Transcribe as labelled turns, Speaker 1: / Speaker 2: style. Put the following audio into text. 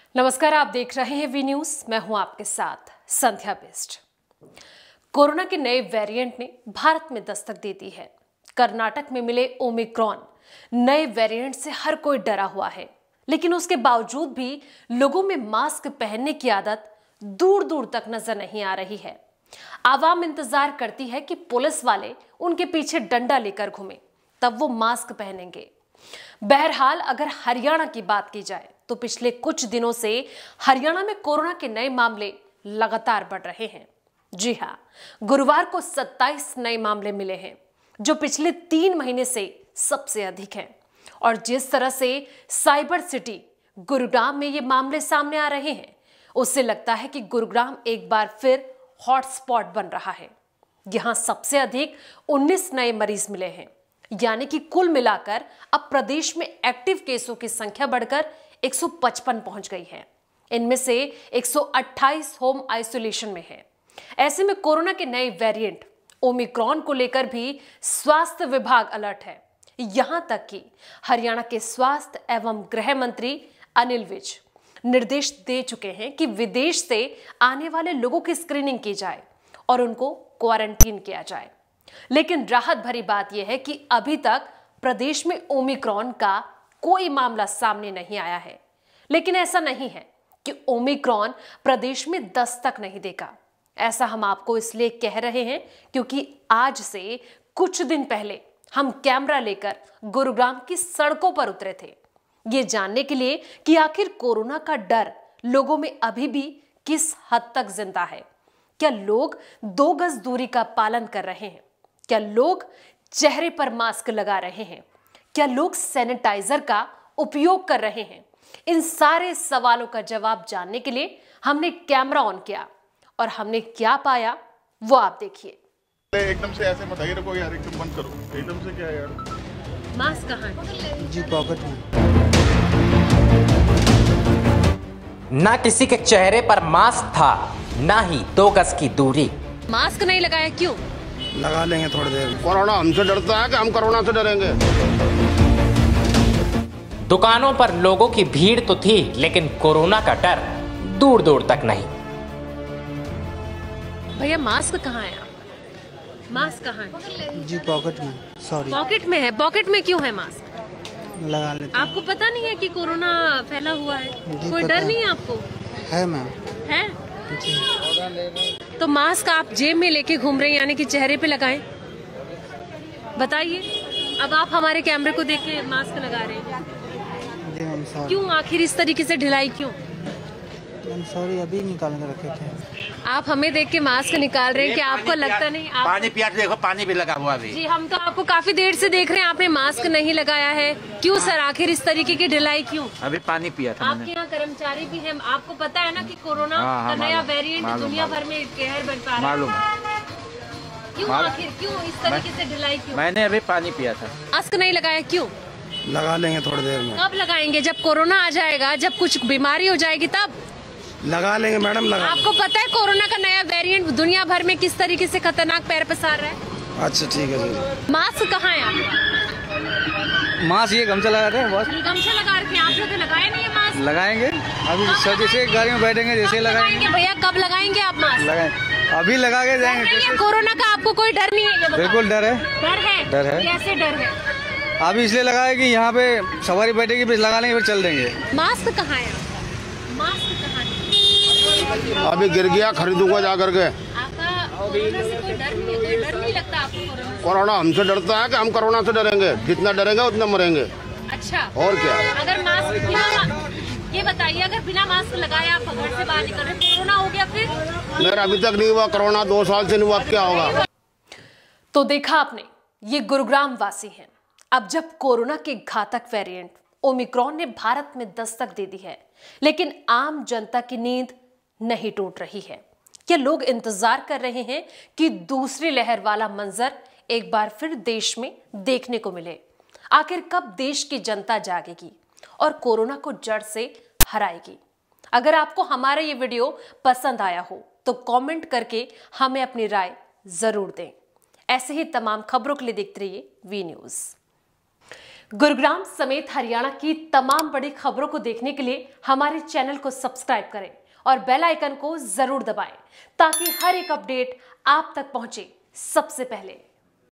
Speaker 1: नमस्कार, आप देख रहे हैं वी न्यूज। मैं हूं आपके साथ संध्या बेस्ट। कोरोना के नए वेरिएंट ने भारत में दस्तक दे दी है। कर्नाटक में मिले ओमिक्रॉन नए वेरिएंट से हर कोई डरा हुआ है, लेकिन उसके बावजूद भी लोगों में मास्क पहनने की आदत दूर दूर तक नजर नहीं आ रही है। आवाम इंतजार करती है कि पुलिस वाले उनके पीछे डंडा लेकर घूमे, तब वो मास्क पहनेंगे। बहरहाल, अगर हरियाणा की बात की जाए तो पिछले कुछ दिनों से हरियाणा में कोरोना के नए मामले लगातार बढ़ रहे हैं। जी हां, गुरुवार को 27 नए मामले मिले हैं, जो पिछले 3 महीने से सबसे अधिक हैं। और जिस तरह से साइबर सिटी गुरुग्राम में ये मामले सामने आ रहे हैं, उससे लगता है कि गुरुग्राम एक बार फिर हॉटस्पॉट बन रहा है। यहां सबसे अधिक 19 नए मरीज मिले हैं, यानी कि कुल मिलाकर अब प्रदेश में एक्टिव केसों की संख्या बढ़कर 155 पहुंच गई है। इनमें से 128 होम आइसोलेशन में है। ऐसे में कोरोना के नए वेरिएंट ओमिक्रॉन को लेकर भी स्वास्थ्य विभाग अलर्ट है। यहां तक कि हरियाणा के स्वास्थ्य एवं गृह मंत्री अनिल विज निर्देश दे चुके हैं कि विदेश से आने वाले लोगों की स्क्रीनिंग की जाए और उनको क्वारंटीन किया जाए। लेकिन राहत भरी बात यह है कि अभी तक प्रदेश में ओमिक्रॉन का कोई मामला सामने नहीं आया है। लेकिन ऐसा नहीं है कि ओमिक्रॉन प्रदेश में दस्तक नहीं देगा। ऐसा हम आपको इसलिए कह रहे हैं क्योंकि आज से कुछ दिन पहले हम कैमरा लेकर गुरुग्राम की सड़कों पर उतरे थे, ये जानने के लिए कि आखिर कोरोना का डर लोगों में अभी भी किस हद तक जिंदा है। क्या लोग 2 गज दूरी का पालन कर रहे हैं? क्या लोग चेहरे पर मास्क लगा रहे हैं? क्या लोग सैनिटाइजर का उपयोग कर रहे हैं? इन सारे सवालों का जवाब जानने के लिए हमने कैमरा ऑन किया और हमने क्या पाया वो आप देखिए।
Speaker 2: एकदम से ऐसे मत आइए, रखो यार, एकदम बंद करो। एकदम से क्या है यार?
Speaker 1: मास्क कहाँ है?
Speaker 3: जी पॉकेट में।
Speaker 4: ना किसी के चेहरे पर मास्क था, ना ही 2 गज की दूरी।
Speaker 1: मास्क नहीं लगाया क्यों?
Speaker 3: लगा लेंगे थोड़ी देर।
Speaker 2: कोरोना हमसे डरता है कि हम कोरोना से डरेंगे?
Speaker 4: दुकानों पर लोगों की भीड़ तो थी, लेकिन कोरोना का डर दूर दूर तक नहीं।
Speaker 1: भैया मास्क कहाँ है? मास्क कहाँ है?
Speaker 3: जी पॉकेट में। सॉरी,
Speaker 1: पॉकेट में है। पॉकेट में क्यों है मास्क?
Speaker 3: लगा लेते हैं।
Speaker 1: आपको पता नहीं है कि कोरोना फैला हुआ है?
Speaker 3: जी
Speaker 1: कोई
Speaker 3: पता
Speaker 1: डर नहीं है आपको?
Speaker 3: है मैम।
Speaker 1: है
Speaker 3: जी।
Speaker 1: तो मास्क आप जेब में लेके घूम रहे हैं, यानी कि चेहरे पे लगाएं। बताइए, अब आप हमारे कैमरे को देख के मास्क लगा रहे हैं,
Speaker 3: जी मैम सॉरी।
Speaker 1: क्यों? आखिर इस तरीके से ढिलाई क्यों?
Speaker 3: मैम सॉरी, अभी निकाल के रखे थे।
Speaker 1: आप हमें देख के मास्क निकाल रहे हैं कि आपको लगता नहीं? आप
Speaker 5: पानी पिया देखो, पानी भी लगा हुआ अभी।
Speaker 1: जी, हम तो आपको काफी देर से देख रहे हैं, आपने मास्क नहीं लगाया है। क्यों सर, आखिर इस तरीके की ढिलाई क्यों?
Speaker 5: अभी पानी पिया था
Speaker 1: आपके
Speaker 5: मैंने।
Speaker 1: यहाँ कर्मचारी भी हैं, आपको पता है ना कि कोरोना
Speaker 5: हाँ,
Speaker 1: का नया
Speaker 5: मालूम,
Speaker 1: वेरिएंट
Speaker 5: मालूम,
Speaker 1: दुनिया
Speaker 5: मालूम।
Speaker 1: भर में कहर बरपा रहा है।
Speaker 5: मालूम,
Speaker 1: क्यों?
Speaker 5: मालूम।
Speaker 1: आखिर क्यों इस तरीके से ढिलाई क्यों?
Speaker 5: मैंने अभी पानी पिया था।
Speaker 1: मास्क नहीं लगाया क्यों?
Speaker 3: लगा लेंगे थोड़ी देर में।
Speaker 1: कब लगाएंगे? जब कोरोना आ जाएगा, जब कुछ बीमारी हो जाएगी तब
Speaker 3: लगा लेंगे मैडम, लगा।
Speaker 1: आपको पता है कोरोना का नया वेरिएंट दुनिया भर में किस तरीके से खतरनाक पैर पसार रहा है?
Speaker 3: अच्छा ठीक है जी।
Speaker 1: मास्क कहाँ है आपका?
Speaker 6: मास्क ये गमछा लगा रहे हैं बस।
Speaker 1: गमछा लगा रखे हैं आप लोग, लगाए नहीं है मास्क?
Speaker 6: लगाएंगे अभी सर, जैसे गाड़ी में बैठेंगे जैसे लगाएंगे।
Speaker 1: भैया कब लगाएंगे आप मास्क?
Speaker 6: लगाए अभी लगा के जाएंगे।
Speaker 1: नहीं है, कोरोना का आपको कोई डर नहीं है? ये बताओ।
Speaker 6: बिल्कुल डर है।
Speaker 1: डर है?
Speaker 6: डर है।
Speaker 1: कैसे डर है?
Speaker 6: अभी इसलिए लगाए कि यहाँ पे सवारी बैठेगी, फिर लगा लेंगे, फिर चल देंगे।
Speaker 1: मास्क कहाँ है? मास्क कहाँ है?
Speaker 2: अभी गिर गया, खरीदूंगा जा करके।
Speaker 1: आपका कोरोना से कोई डर नहीं है? कोई डर नहीं लगता आपको कोरोना से?
Speaker 2: कोरोना हमसे डरता है कि हम कोरोना से डरेंगे? जितना डरेंगे उतना मरेंगे।
Speaker 1: अच्छा,
Speaker 2: और क्या?
Speaker 1: अगर मास्क ये बताइए, अगर बिना मास्क लगाए आप घर से बाहर निकल रहे, कोरोना हो गया फिर?
Speaker 2: मेरा अभी तक नहीं हुआ कोरोना, 2 साल से नहीं हुआ, क्या होगा?
Speaker 1: तो देखा आपने, ये गुरुग्राम वासी हैं। अब जब कोरोना के घातक वेरिएंट ओमिक्रॉन ने भारत में दस्तक दे दी है, लेकिन आम जनता की नींद नहीं टूट रही है। क्या लोग इंतजार कर रहे हैं कि दूसरी लहर वाला मंजर एक बार फिर देश में देखने को मिले? आखिर कब देश की जनता जागेगी और कोरोना को जड़ से हराएगी? अगर आपको हमारा ये वीडियो पसंद आया हो तो कमेंट करके हमें अपनी राय जरूर दें। ऐसे ही तमाम खबरों के लिए देखते रहिए वी न्यूज। गुरुग्राम समेत हरियाणा की तमाम बड़ी खबरों को देखने के लिए हमारे चैनल को सब्सक्राइब करें और बेल आइकन को जरूर दबाएं ताकि हर एक अपडेट आप तक पहुंचे सबसे पहले।